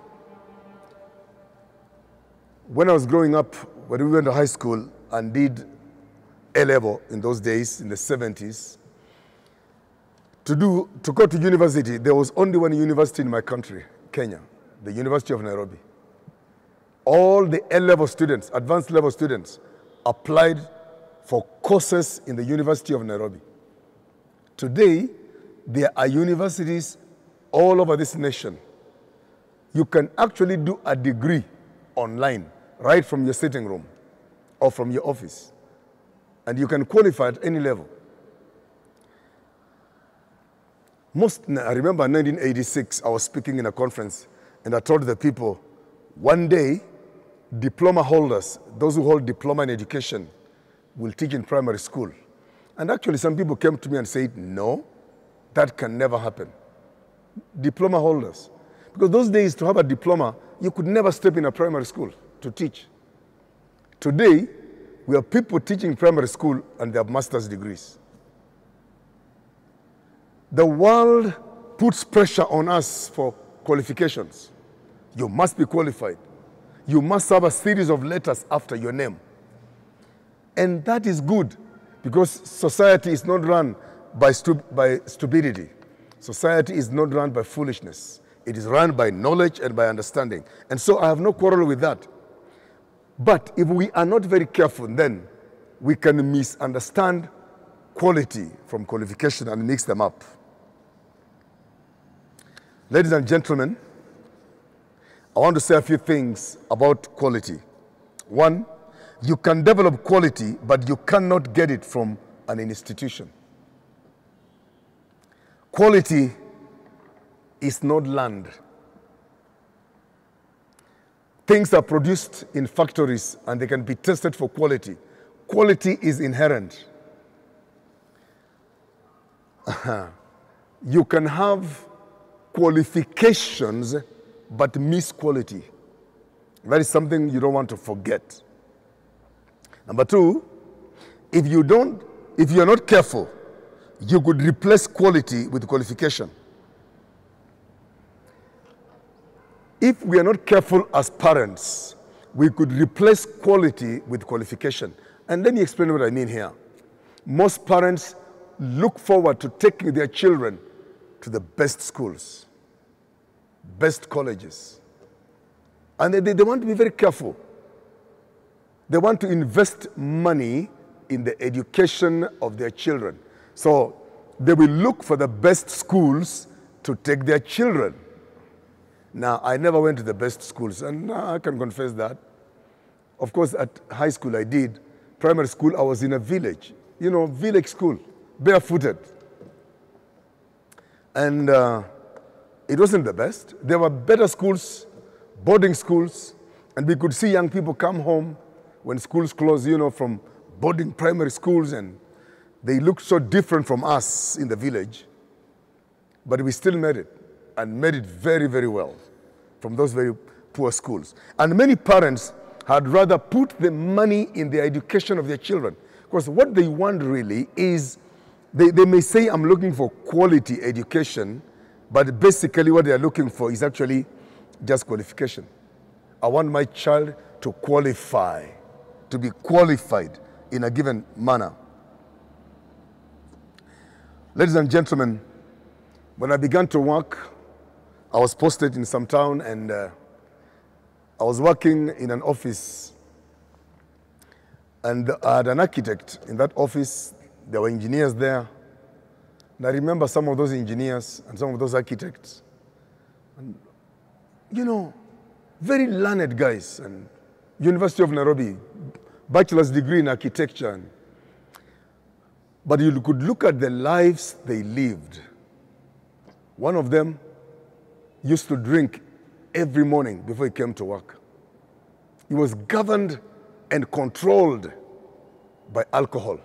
When I was growing up, when we went to high school and did A-level in those days, in the seventies, to, do, to go to university, there was only one university in my country, Kenya, the University of Nairobi. All the A-level students, advanced level students, applied for courses in the University of Nairobi. Today, there are universities all over this nation. You can actually do a degree online, right from your sitting room or from your office. And you can qualify at any level. Most, I remember in nineteen eighty-six, I was speaking in a conference, and I told the people, one day, diploma holders, those who hold diploma in education, will teach in primary school. And actually, some people came to me and said, no, that can never happen. Diploma holders. Because those days, to have a diploma, you could never step in a primary school to teach. Today, we have people teaching primary school and they have master's degrees. The world puts pressure on us for qualifications. You must be qualified. You must have a series of letters after your name. And that is good, because society is not run by, stu by stupidity. Society is not run by foolishness. It is run by knowledge and by understanding. And so I have no quarrel with that. But if we are not very careful, then we can misunderstand quality from qualification and mix them up. Ladies and gentlemen, I want to say a few things about quality. One, you can develop quality, but you cannot get it from an institution. Quality is not learned. Things are produced in factories and they can be tested for quality. Quality is inherent. You can have qualifications but miss quality. That is something you don't want to forget. Number two, if you don't, if you're not careful, you could replace quality with qualification. If we are not careful as parents, we could replace quality with qualification. And let me explain what I mean here. Most parents look forward to taking their children to the best schools, best colleges. And they, they want to be very careful. They want to invest money in the education of their children. So they will look for the best schools to take their children. Now, I never went to the best schools, and I can confess that. Of course, at high school I did. Primary school, I was in a village. You know, village school, barefooted. And uh, it wasn't the best. There were better schools, boarding schools, and we could see young people come home when schools closed, you know, from boarding primary schools, and they looked so different from us in the village. But we still made it, and made it very, very well from those very poor schools. And many parents had rather put the money in the education of their children. Because what they want really is, they, they may say, I'm looking for quality education, but basically what they are looking for is actually just qualification. I want my child to qualify, to be qualified in a given manner. Ladies and gentlemen, when I began to work, I was posted in some town, and uh, I was working in an office, and I had an architect in that office. There were engineers there. And I remember some of those engineers and some of those architects. And, you know, very learned guys. And University of Nairobi, bachelor's degree in architecture. And, but you could look at the lives they lived. One of them used to drink every morning before he came to work. He was governed and controlled by alcohol.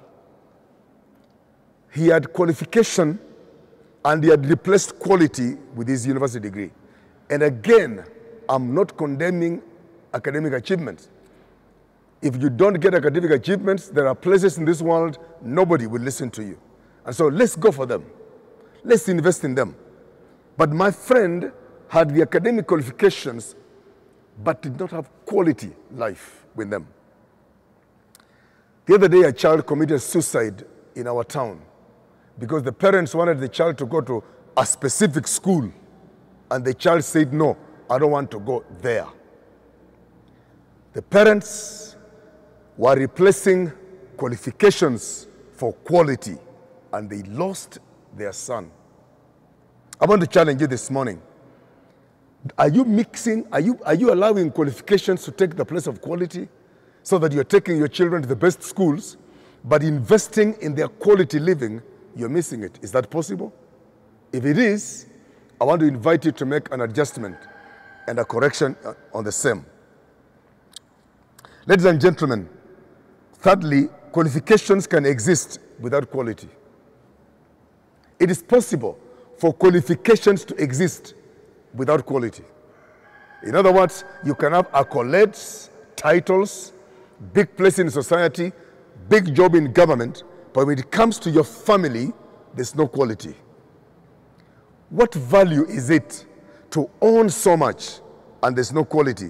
He had qualification and he had replaced quality with his university degree. And again, I'm not condemning academic achievements. If you don't get academic achievements, there are places in this world nobody will listen to you. And so let's go for them. Let's invest in them. But my friend had the academic qualifications, but did not have quality life with them. The other day, a child committed suicide in our town because the parents wanted the child to go to a specific school, and the child said, no, I don't want to go there. The parents were replacing qualifications for quality, and they lost their son. I want to challenge you this morning. Are you mixing, are you, are you allowing qualifications to take the place of quality so that you're taking your children to the best schools, but investing in their quality living, you're missing it? Is that possible? If it is, I want to invite you to make an adjustment and a correction on the same. Ladies and gentlemen, thirdly, qualifications can exist without quality. It is possible for qualifications to exist without quality. In other words, you can have accolades, titles, big place in society, big job in government, but when it comes to your family, there's no quality. What value is it to own so much and there's no quality?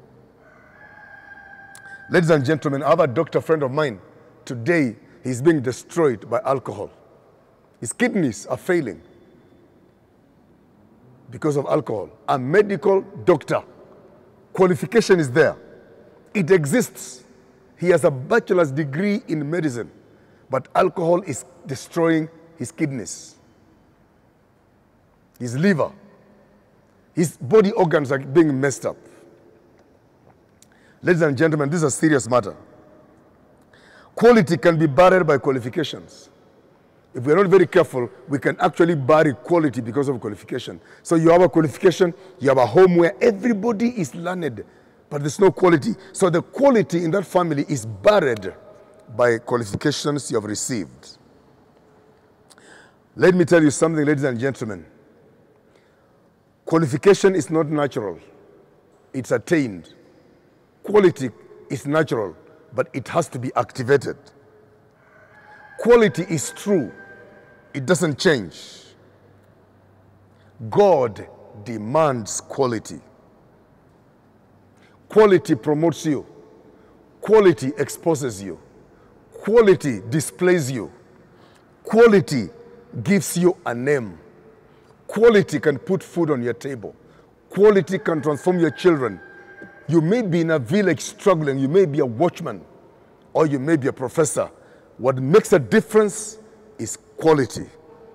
Ladies and gentlemen, I have a doctor friend of mine. Today, he's being destroyed by alcohol. His kidneys are failing because of alcohol. A medical doctor. Qualification is there. It exists. He has a bachelor's degree in medicine, but alcohol is destroying his kidneys, his liver. His body organs are being messed up. Ladies and gentlemen, this is a serious matter. Quality can be buried by qualifications. If we're not very careful, we can actually bury quality because of qualification. So you have a qualification, you have a home where everybody is learned, but there's no quality. So the quality in that family is buried by qualifications you have received. Let me tell you something, ladies and gentlemen. Qualification is not natural. It's attained. Quality is natural, but it has to be activated. Quality is true. It doesn't change. God demands quality. Quality promotes you. Quality exposes you. Quality displays you. Quality gives you a name. Quality can put food on your table. Quality can transform your children. You may be in a village struggling. You may be a watchman, or you may be a professor. What makes a difference is quality.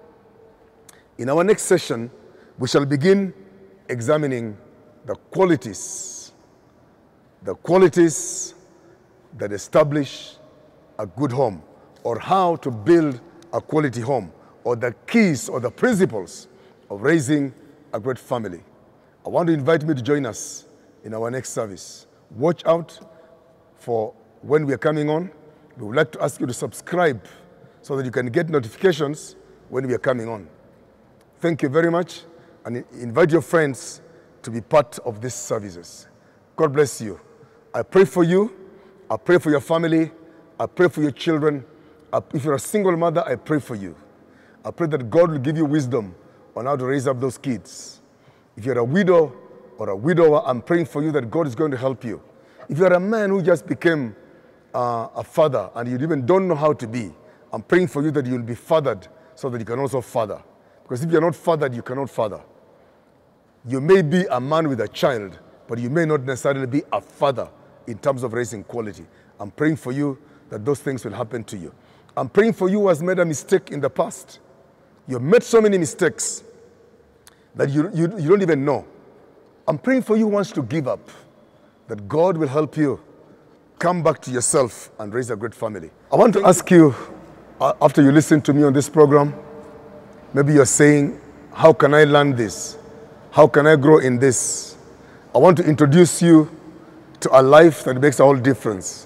In our next session, we shall begin examining the qualities, the qualities that establish a good home, or how to build a quality home, or the keys or the principles of raising a great family. I want to invite you to join us in our next service. Watch out for when we are coming on. We would like to ask you to subscribe so that you can get notifications when we are coming on. Thank you very much, and invite your friends to be part of these services. God bless you. I pray for you. I pray for your family. I pray for your children. If you're a single mother, I pray for you. I pray that God will give you wisdom on how to raise up those kids. If you're a widow or a widower, I'm praying for you that God is going to help you. If you're a man who just became uh, a father and you even don't know how to be, I'm praying for you that you'll be fathered so that you can also father. Because if you're not fathered, you cannot father. You may be a man with a child, but you may not necessarily be a father in terms of raising quality. I'm praying for you that those things will happen to you. I'm praying for you who has made a mistake in the past. You've made so many mistakes that you, you, you don't even know. I'm praying for you who wants to give up, that God will help you come back to yourself and raise a great family. I want to ask you, uh, after you listen to me on this program, maybe you're saying, how can I learn this? How can I grow in this? I want to introduce you to a life that makes a whole difference.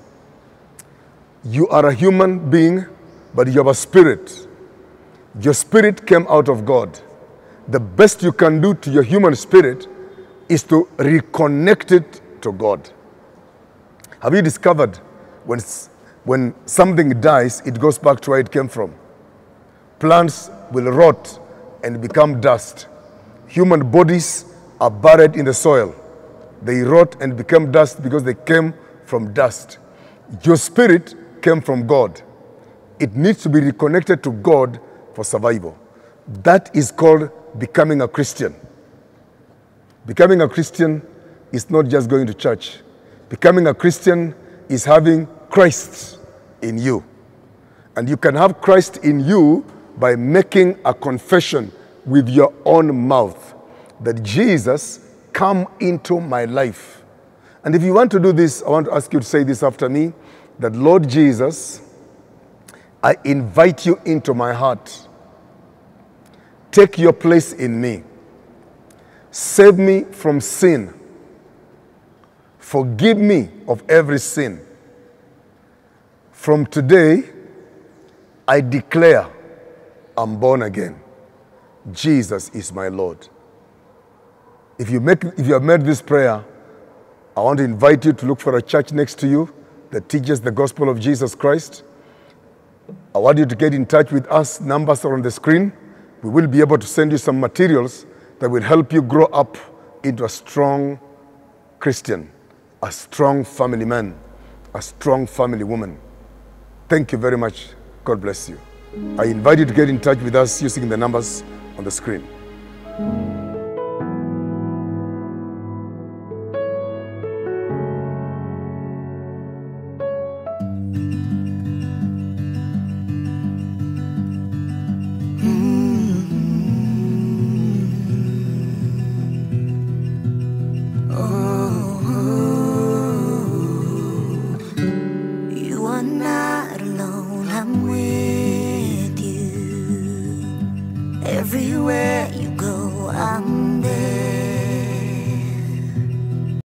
You are a human being, but you have a spirit. Your spirit came out of God. The best you can do to your human spirit is to reconnect it to God. Have you discovered when, when something dies, it goes back to where it came from? Plants will rot and become dust. Human bodies are buried in the soil. They rot and become dust because they came from dust. Your spirit came from God. It needs to be reconnected to God for survival. That is called becoming a Christian. Becoming a Christian is not just going to church. Becoming a Christian is having Christ in you. And you can have Christ in you by making a confession with your own mouth that Jesus come into my life. And if you want to do this, I want to ask you to say this after me, that Lord Jesus, I invite you into my heart. Take your place in me. Save me from sin. Forgive me of every sin. From today, I declare I'm born again. Jesus is my Lord. If you, make, if you have made this prayer, I want to invite you to look for a church next to you that teaches the gospel of Jesus Christ. I want you to get in touch with us. Numbers are on the screen. We will be able to send you some materials that will help you grow up into a strong Christian, a strong family man, a strong family woman. Thank you very much. God bless you. I invite you to get in touch with us using the numbers on the screen.